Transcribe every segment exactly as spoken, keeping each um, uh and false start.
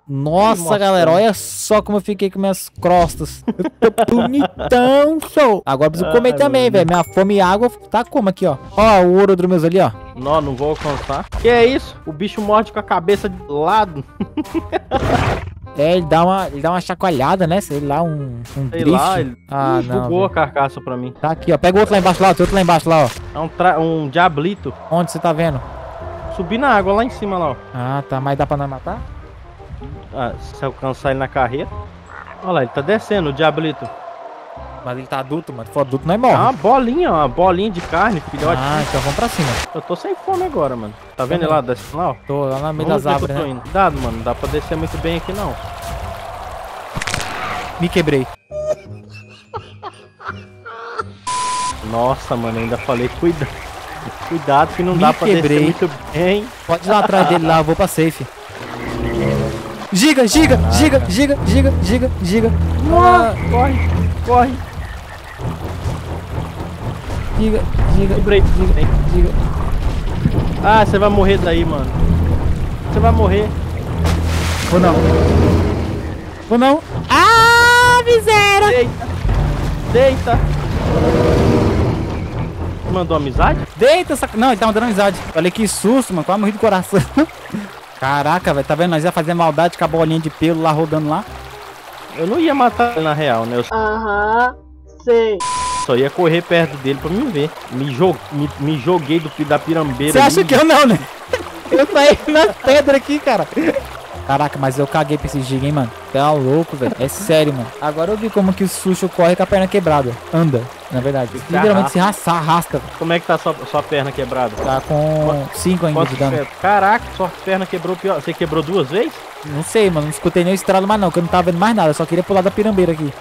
Nossa, galera, olha só como eu fiquei com minhas crostas. Eu tô bonitão, show. Agora eu preciso comer Ai, também, velho. Minha fome e água tá como aqui, ó. Ó, o ouro dos meus ali, ó. Não, não vou alcançar. Que é isso? O bicho morde com a cabeça de lado. É, ele dá uma, ele dá uma chacoalhada, né? Sei lá, um, um Sei drift. lá, ele Ah, Ih, não. bugou a velho. carcaça pra mim. Tá aqui, ó. Pega o outro lá embaixo lá, ó. Tem outro lá embaixo lá, ó. É um, tra... um diablito. Onde você tá vendo? Subi na água lá em cima lá, ó. Ah, tá. Mas dá pra nós matar? Ah, se alcançar ele na carreira. Olha lá, ele tá descendo, o diablito. Mas ele tá adulto, mano. Se for adulto, nós É morre. uma bolinha, ó, uma bolinha de carne, filhote. Ah, então vamos pra cima. Eu tô sem fome agora, mano. Tá vendo Também. lá, descendo lá, ó? Tô lá no meio Vamos das ver que eu árvores, tô né? indo. Cuidado, mano, não dá pra descer muito bem aqui, não. Me quebrei. Nossa, mano, ainda falei, cuidado. Cuidado que não Me dá pra quebrei. descer muito bem. Pode ir lá atrás dele lá, eu vou pra safe. Giga, giga, giga, giga, giga, giga, giga. Ah, corre, corre. Giga, giga, Quebrei. giga, giga. Ah, você vai morrer daí, mano. Você vai morrer. Ou não? Ou não? Ah, miséria! Deita. Deita. Mandou amizade? Deita, sac... Não, ele tá mandando amizade. Olha que susto, mano. Quase morri do coração. Caraca, velho. Tá vendo? Nós ia fazer maldade com a bolinha de pelo lá rodando lá. Eu não ia matar ele na real, né? Eu Aham, sei. só ia correr perto dele pra me ver. Me, jo me, me joguei do, da pirambeira. Você acha ali. que eu não, né? Eu saí nas pedras aqui, cara. Caraca, mas eu caguei pra esse giga, hein, mano. Tá louco, velho. É sério, mano. Agora eu vi como que o Sushi corre com a perna quebrada. Anda, na verdade. Se Literalmente se arrasta, arrasta. Como é que tá sua, sua perna quebrada? Tá com cinco ainda de Quantos dano. pés? Caraca, sua perna quebrou pior. Você quebrou duas vezes? Não sei, mano. Não escutei nem o estralo mais não, que eu não tava vendo mais nada. Eu só queria pular da pirambeira aqui.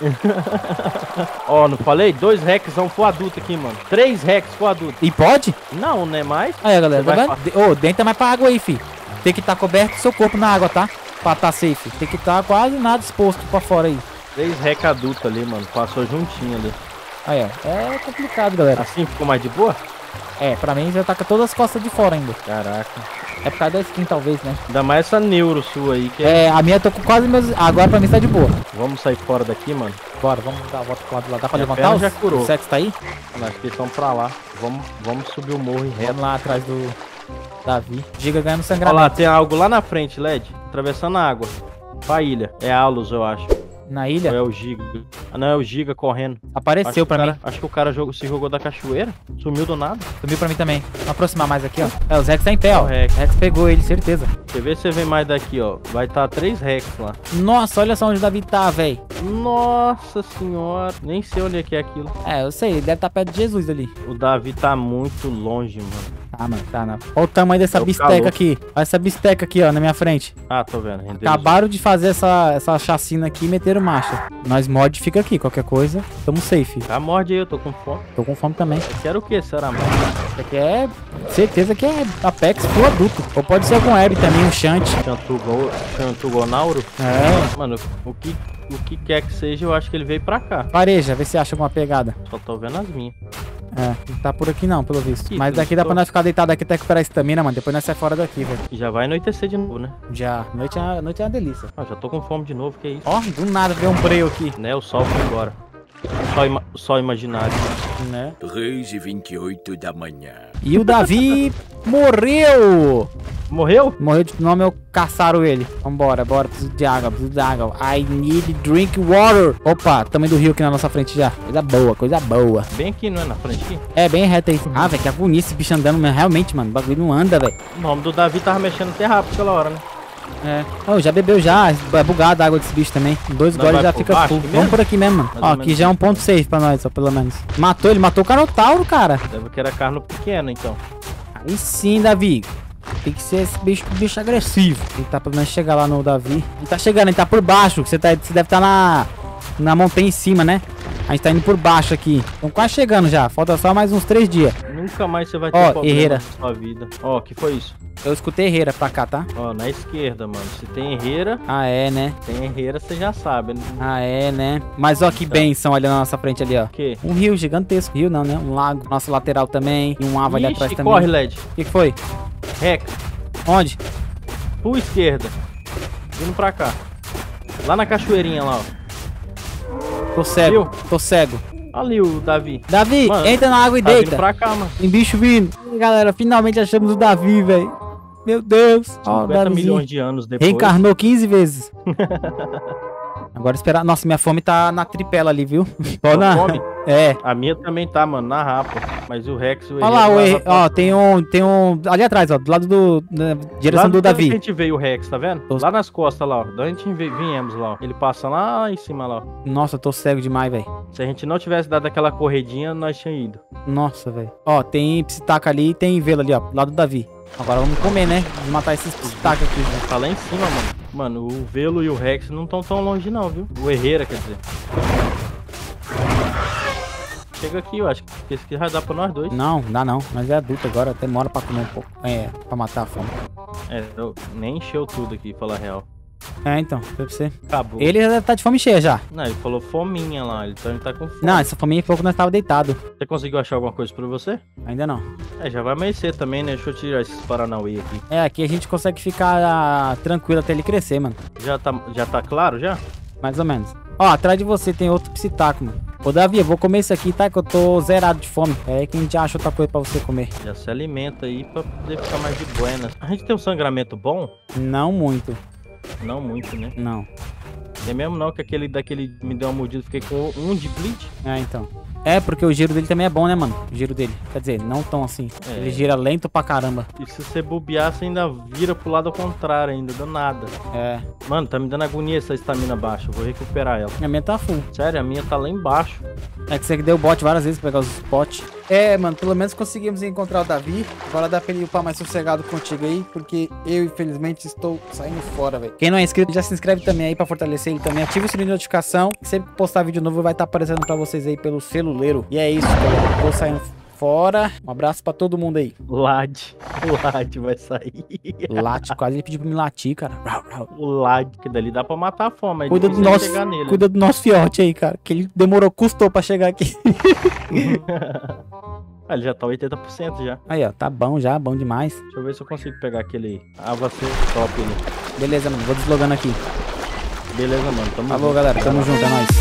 Ó, não falei? Dois hacks são pro adulto aqui, mano. Três hacks pro adulto. E pode? Não, né? Mais? Aí, galera. Você Tá vai vendo? Ô, deita mais pra água aí, fi. Tem que estar tá coberto seu corpo na água, tá? Pra tá safe. Tem que estar tá quase nada exposto pra fora aí. Três hacks adultos ali, mano. Passou juntinho ali. Aí, ó. É complicado, galera. Assim ficou mais de boa? É, pra mim já tá com todas as costas de fora ainda. Caraca. É por causa da skin, talvez, né? Ainda mais essa neuro sua aí, que é... É, a minha eu tô com quase meus... Agora pra mim tá de boa. Vamos sair fora daqui, mano. Bora, vamos dar a volta pro lado lá. Dá pra Minha levantar perna os? já curou. Os sets tá aí? Acho que eles estão pra lá. Vamos, vamos subir o morro e reto. Vamos lá atrás do Davi. Giga ganhando Olha sangramento. lá, tem algo lá na frente, L E D. Atravessando a água. Pra ilha. É a Alus, eu acho. Na Ou ilha? é o Giga? Ah, não, é o Giga correndo. Acho Apareceu que o pra cara- mim. Acho que o cara jogou, se jogou da cachoeira. Sumiu do nada. Subiu pra mim também. Vamos aproximar mais aqui, ó. É, o Rex tá em pé, ó. É o O Rex. Rex pegou ele, certeza. Quer ver se você vem mais daqui, ó. Vai estar três hacks lá. Nossa, olha só onde o Davi tá, velho. Nossa senhora. Nem sei onde é que é aquilo. É, eu sei, ele deve estar perto de Jesus ali. O Davi tá muito longe, mano. Ah, mano, tá, não. Olha o tamanho dessa É o bisteca calor. aqui. Olha essa bisteca aqui, ó, na minha frente. Ah, tô vendo. Renderizou. Acabaram de fazer essa, essa chacina aqui e meteram marcha. Nós mod fica aqui, qualquer coisa, tamo safe. Tá, morde aí, eu tô com fome. Tô com fome também. Eu quero o que, será, mano? Isso aqui é certeza que é Apex pro adulto. Ou pode ser com Herb também, um Shunt. Chantugo, Chantugonauro? É, Mano, o que, o que quer que seja, eu acho que ele veio pra cá. pareja, vê se acha alguma pegada. Só tô vendo as minhas. É, não tá por aqui não, pelo visto. Ih, Mas tu daqui dá tô- pra nós ficar deitado aqui até recuperar a estamina, mano. Depois nós sai fora daqui, velho. E já vai anoitecer de novo, né? Já, noite é, noite é uma delícia. Ah, já tô com fome de novo, que é isso? Ó, do nada veio um breio aqui, Né, o sol foi embora. Só, ima só imaginário. né? três e vinte e oito da manhã. E o Davi morreu! Morreu? Morreu de nome, eu caçaram ele. Vambora, bora. Preciso de água, preciso de água. I need drink water. Opa, tamanho do rio aqui na nossa frente já. Coisa boa, coisa boa. Bem aqui, não é na frente aqui? É, bem reto aí. Ah, velho, que agonia esse bicho andando, mas realmente, mano, o bagulho não anda, velho. O nome do Davi tava mexendo até rápido aquela hora, né? É. Oh, já bebeu já. É bugado a água desse bicho também. Dois Nós goles vai já por fica baixo full. aqui Vamos mesmo? por aqui mesmo, mano. Mais Ó, ou aqui menos. já é um ponto safe pra nós, ó, pelo menos. Matou ele, matou o Carnotauro, cara. Deve que era carno pequeno, então. Aí sim, Davi. Tem que ser esse bicho, bicho agressivo. Ele tá pelo menos chegar lá no Davi. Ele tá chegando, ele tá por baixo. Você, tá, você deve estar na, na montanha em cima, né? A gente tá indo por baixo aqui. Estamos quase chegando já. Falta só mais uns três dias. Nunca mais você vai ter Ó, problema Herrera. na sua vida. Ó, o que foi isso? Eu escutei Herrera pra cá, tá? Ó, na esquerda, mano. Se tem herreira, Ah, é, né? tem herreira, você já sabe, né? Ah, é, né? Mas ó que benção ali na nossa frente ali, ó. O quê? Um rio gigantesco. Rio não, né? Um lago. Nossa lateral também. E um ava ali atrás Ixi, também. corre, L E D. O que, que foi? Rec. Onde? Full esquerda. Vindo pra cá. Lá na cachoeirinha lá, ó. Tô cego, Viu? tô cego. Ali o Davi. Davi, Mano, entra na água e Tá deita. vindo pra cá, mano. Tem bicho vindo. E, galera, finalmente achamos o Davi, velho. Meu Deus. Ó, o cinquenta Davizinho. milhões de anos depois. Reencarnou quinze vezes. Agora esperar. Nossa, minha fome tá na tripela ali, viu? Só na... Fome? É. A minha também tá, mano, na rapa. Mas o Rex... O Olha lá, o Herreiro erre... ó, tem um, tem um... Ali atrás, ó, do lado do... Na direção lá do de onde a Davi. gente veio o Rex, tá vendo? Lá nas costas lá, ó. Da onde a gente veio, viemos lá, ó. Ele passa lá em cima lá, ó. Nossa, eu tô cego demais, velho. Se a gente não tivesse dado aquela corredinha, nós tínhamos ido. Nossa, velho. Ó, tem psitaca ali e tem velo ali, ó, do lado do Davi. Agora vamos comer, né? Vamos matar esses psitaca aqui, velho. Tá lá em cima, mano. Mano, o Velo e o Rex não estão tão longe não, viu? O Herreira, quer dizer. Chega aqui, eu acho que esse aqui vai dar pra nós dois. Não, dá não. Mas é adulto agora, demora pra comer um pouco. É, pra matar a fome. É, eu nem encheu tudo aqui, falar a real. É, então, pra você. Acabou. Ele já deve estar de fome cheia já. Não, ele falou fominha lá, ele tá, ele tá com fome. Não, essa fominha foi quando nós tava deitado. Você conseguiu achar alguma coisa pra você? Ainda não. É, já vai amanhecer também, né? Deixa eu tirar esses Paranauê aqui. É, aqui a gente consegue ficar ah, tranquilo até ele crescer, mano. Já tá, já tá claro, já? Mais ou menos. Ó, atrás de você tem outro psitaco, mano. Ô, Davi, eu vou comer isso aqui, tá? Que eu tô zerado de fome. É aí que a gente acha outra coisa pra você comer. Já se alimenta aí pra poder ficar mais de buenas. A gente tem um sangramento bom? Não muito. Não muito, né? Não. É mesmo não que aquele daquele me deu uma mordida, fiquei com um de bleach. É, então. É, porque o giro dele também é bom, né, mano? O giro dele. Quer dizer, não tão assim. É. Ele gira lento pra caramba. E se você bobear, você ainda vira pro lado contrário ainda, do nada. É. Mano, tá me dando agonia essa estamina baixa, eu vou recuperar ela. A minha tá full. Sério, a minha tá lá embaixo. É que você deu bot várias vezes pra pegar os potes. É, mano, pelo menos conseguimos encontrar o Davi. Agora dá pra ele upar mais sossegado contigo aí, porque eu, infelizmente, estou saindo fora, velho. Quem não é inscrito, já se inscreve também aí pra fortalecer ele também. Ativa o sininho de notificação. Sempre que postar vídeo novo, vai estar aparecendo pra vocês aí pelo celuleiro. E é isso, galera. Tô saindo fora. Um abraço pra todo mundo aí. Lad. O Lad vai sair. Late, quase ele pediu pra me latir, cara. Rau, rau. O Lad, que dali dá pra matar a fome. É Cuida do, difícil nosso, chegar nele. cuida do nosso fiote aí, cara. Que ele demorou, custou pra chegar aqui. Ah, ele já tá oitenta por cento já. Aí, ó. Tá bom já, bom demais. Deixa eu ver se eu consigo pegar aquele Avacê top ali. Beleza, mano. Vou deslogando aqui. Beleza, mano. Tamo Falou, junto. galera. Tamo junto, é nóis.